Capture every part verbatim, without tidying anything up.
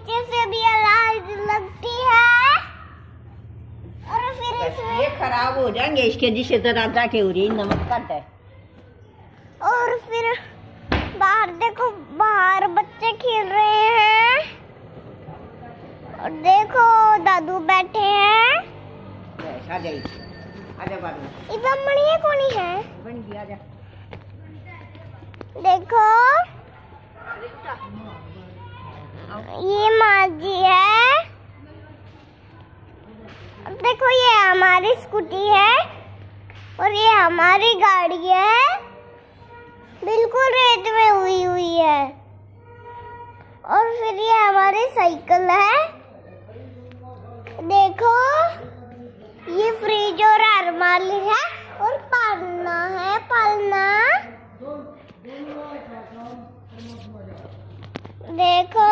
नीचे से भी आवाज लगती है और फिर इसमें ये खराब हो जाएंगे इसके जिससे तो राजा के उरी नमक कट है। और फिर बाहर देखो, बाहर बच्चे खेल रहे हैं और देखो दादू बैठे हैं। आजा आजा बाद में इतना बढ़िया कौन है बन गया। आजा देखो ये माँ जी है। देखो ये हमारी स्कूटी है और ये हमारी गाड़ी है, बिल्कुल रेत में हुई हुई है। और फिर ये हमारी साइकिल है। देखो ये फ्रिज और अलमारी है और पालना है, पालना। देखो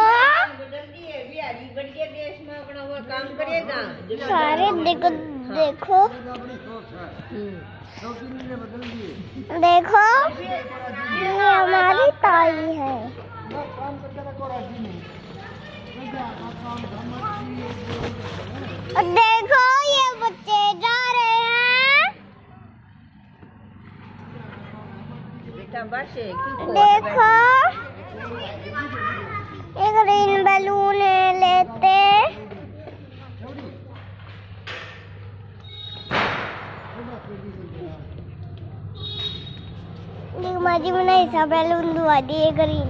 काम करेगा सारे, देखो देखो देखो ये हमारी ताई है। देखो ये बच्चे जा रहे हैं। बेटा बस है। देखो एक ग्रीन बैलून लेते। माजी मैंने ऐसा बैलून दुआ दिए ग्रीन।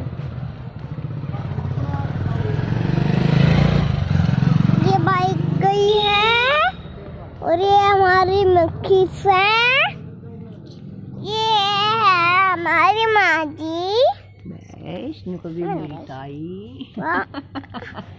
ये बाइक गई है और ये हमारी मक्खी है। ये है हमारी माँ जी। इसने कभी मेरी ताई